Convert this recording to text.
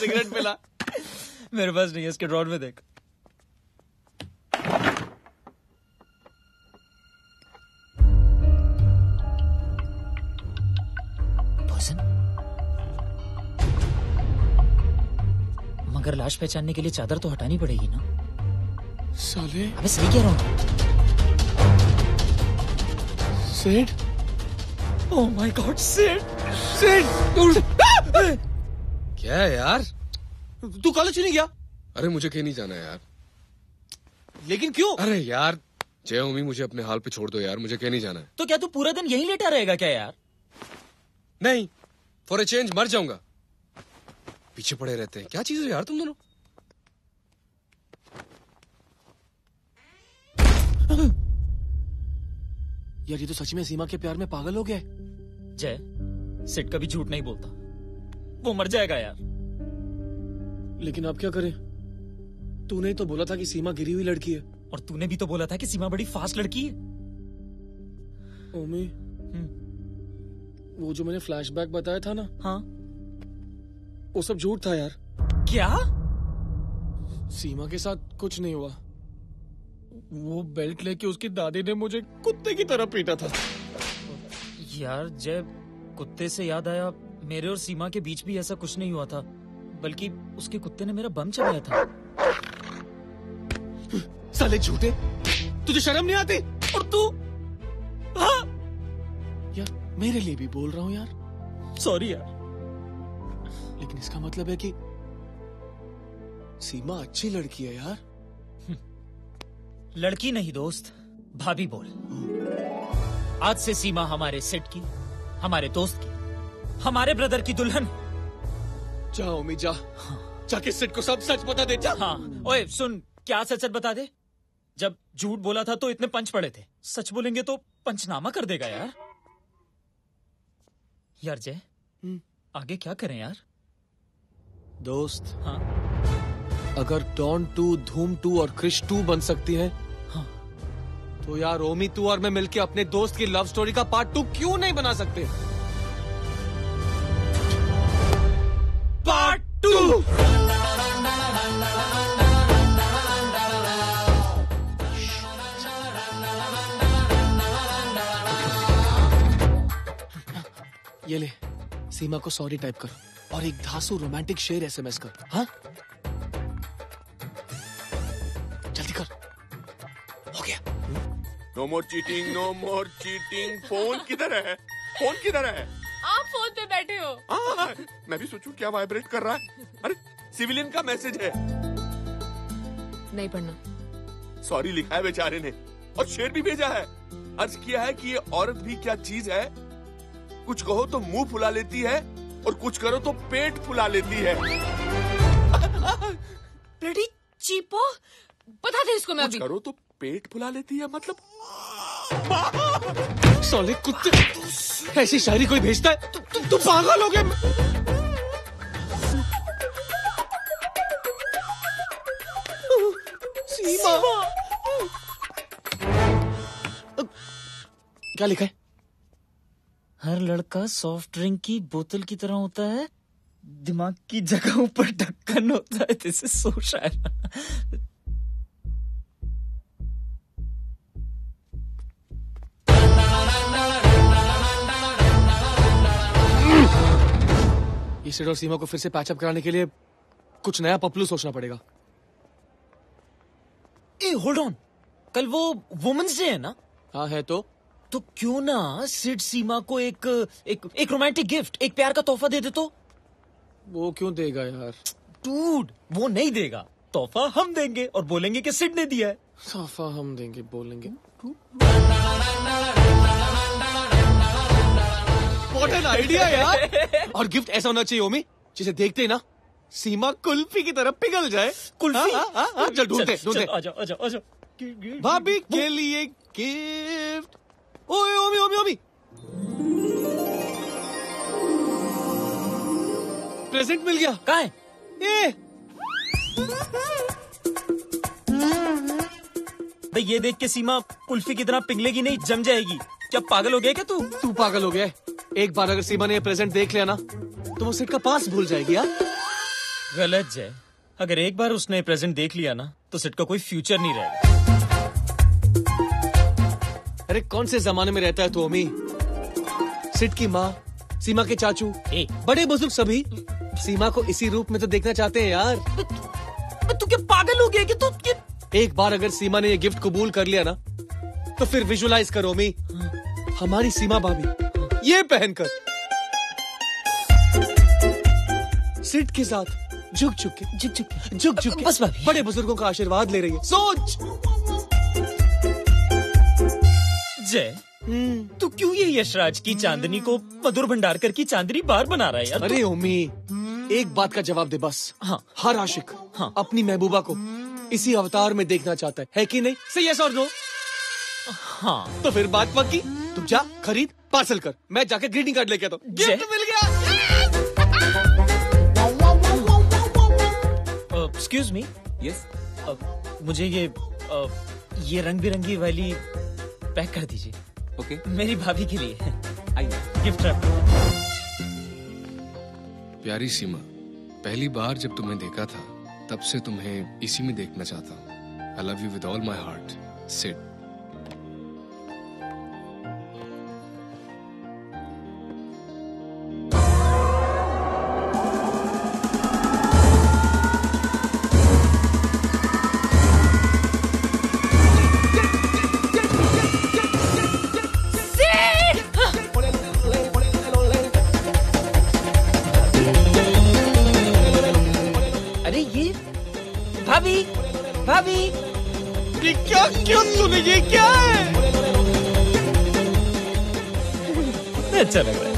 Cigarette पिला। मेरे पास नहीं है, इसके ड्रॉर में देख। मगर लाश पहचानने के लिए चादर तो हटानी पड़ेगी ना। साले, अबे सही कह रहा हूँ। सेठ, ओह माय गॉड, सेठ। क्या है यार? तू कॉलेज क्यों नहीं गया? अरे मुझे कहीं नहीं जाना यार। लेकिन क्यों? अरे यार जय उम्मी, मुझे अपने हाल पे छोड़ दो यार, मुझे कहीं नहीं जाना है। तो क्या तू पूरा दिन यहीं लेटा रहेगा क्या यार? नहीं, फॉर ए चेंज मर जाऊंगा। पीछे पड़े रहते हैं, क्या चीज है यार तुम दोनों। यार ये तो सच में सीमा के प्यार में पागल हो गया। जय, सिट कभी झूठ नहीं बोलता, वो मर जाएगा यार। लेकिन आप क्या करें? तूने ही तो बोला था कि सीमा गिरी हुई लड़की है। और तूने भी तो बोला था कि सीमा बड़ी फास्ट लड़की है। ओमी, वो जो मैंने फ्लैशबैक बताया था ना, हाँ, वो सब झूठ था यार। क्या? सीमा के साथ कुछ नहीं हुआ। वो बेल्ट लेके उसकी दादी ने मुझे कुत्ते की तरह पीटा था। यार जय, कुत्ते से याद आया, मेरे और सीमा के बीच भी ऐसा कुछ नहीं हुआ था, बल्कि उसके कुत्ते ने मेरा बम चलाया था। साले झूठे, तुझे शर्म नहीं आती? और तू? हाँ यार, मेरे लिए भी बोल रहा हूँ यार। सॉरी यार। लेकिन इसका मतलब है कि सीमा अच्छी लड़की है यार। लड़की नहीं दोस्त, भाभी बोल। आज से सीमा हमारे सेट की, हमारे दोस्त की, हमारे ब्रदर की दुल्हन। जा उम्मीद जा, जाके सेट को सब सच बता दे। जा। हाँ, ओए सुन, क्या सच बता दे? जब झूठ बोला था तो इतने पंच पड़े थे, सच बोलेंगे तो पंचनामा कर देगा यार। यार जय, आगे क्या करें यार? दोस्त, हाँ, अगर डॉन 2, धूम 2 और क्रिश 2 बन सकती है, हाँ, तो यार ओमी तू और मैं मिलके अपने दोस्त की लव स्टोरी का पार्ट 2 क्यों नहीं बना सकते? पार्ट 2। ये ले, सीमा को सॉरी टाइप कर और एक धांसू रोमांटिक शेर एसएमएस कर। हाँ, जल्दी कर। हो गया। No more cheating, no more cheating. Phone किधर है? फोन किधर है? आप फोन पे बैठे हो। मैं भी सोचूं क्या वाइब्रेट कर रहा है। अरे सिविलियन का मैसेज है। नहीं पढ़ना। सॉरी लिखा है बेचारे ने, और शेर भी भेजा है। अर्ज किया है कि ये औरत भी क्या चीज है, कुछ कहो तो मुंह फुला लेती है और कुछ करो तो पेट फुला लेती है। ब्लडी चीपो, बता दे इसको। मैं कुछ करो तो पेट फुला लेती है मतलब। साले कुत्ते, ऐसी शायरी कोई भेजता है? तुम पागल हो गए। सीमा, क्या लिखा है? हर लड़का सॉफ्ट ड्रिंक की बोतल की तरह होता है, दिमाग की जगहों पर ढक्कन होता है। दिस इज सो शायर। ये सिड और सीमा को फिर से पैचअप कराने के लिए कुछ नया पपलू सोचना पड़ेगा। ए होल्ड ऑन, कल वो वुमेन्स डे है ना? हाँ है तो क्यों ना सिड सीमा को एक रोमांटिक गिफ्ट, एक प्यार का तोहफा दे दे तो? वो क्यों देगा यार? डूड, वो नहीं देगा, तोहफा हम देंगे और बोलेंगे कि सिड ने दिया है। तोहफा हम देंगे, बोलेंगे। What an idea यार। और गिफ्ट ऐसा होना चाहिए ओमी, जिसे देखते ही ना सीमा कुल्फी की तरह पिघल जाए। कुल्फी? हाँ, चल ढूंढते। आजा। भाभी के लिए गिफ्ट। ओए ओमी, प्रेजेंट मिल गया। कहाँ है? ये भाई ये देख के सीमा कुल्फी की तरह पिघलेगी नहीं, जम जाएगी। क्या पागल हो गया क्या तू? तू पागल हो गया है। एक बार अगर सीमा ने ये प्रेजेंट देख लिया ना, तो वो सिड का पास भूल जाएगी यार। गलत जय। अगर एक बार उसने प्रेजेंट देख लिया ना तो सिट का कोई फ्यूचर नहीं रहेगा। अरे कौन से जमाने में रहता है तू अमी? सिट की माँ, सीमा के चाचू, बड़े बुजुर्ग सभी सीमा को इसी रूप में तो देखना चाहते हैं यार। तू क्या पागल हो गया कि तू एक बार अगर सीमा ने ये गिफ्ट कबूल कर लिया ना तो फिर विजुलाइज करो अमी, हमारी सीमा भाभी ये पहनकर सिट के साथ झुक झुक के बस भाभी। बड़े बुजुर्गों का आशीर्वाद ले रही है। सोच जय, तू क्यों ये यशराज की चांदनी को मधुर भंडारकर की चांदनी बार बना रहा है यार? अरे ओमी, एक बात का जवाब दे बस। हाँ। हर आशिक हाँ। अपनी महबूबा को इसी अवतार में देखना चाहता है कि नहीं? से यस और नो? हाँ। तो फिर बात पक्की। तुम जा, खरीद, पार्सल कर, मैं जाके ग्रीटिंग कार्ड लेके आता हूँ। जय। गिफ्ट मिल गया। Excuse me. यस। मुझे ये रंग बिरंगी वाली पैक कर दीजिए। ओके। मेरी भाभी के लिए आइए। Gift wrap. प्यारी सीमा, पहली बार जब तुम्हें देखा था तब से तुम्हें इसी में देखना चाहता हूँ। I love you with all my heart. Sit. अरे ये भाभी भाभी ये क्या क्यों तूने ये क्या है? अच्छा लग रहा है।